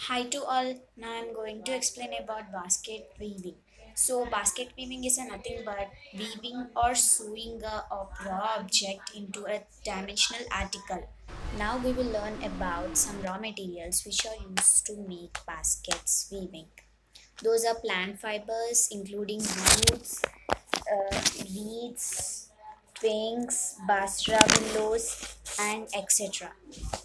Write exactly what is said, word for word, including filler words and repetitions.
Hi to all. Now I'm going to explain about basket weaving. So basket weaving is a nothing but weaving or sewing a or raw object into a dimensional article. Now we will learn about some raw materials which are used to make baskets weaving. Those are plant fibers including roots, uh, reeds, twigs, bastra willows, and et cetera.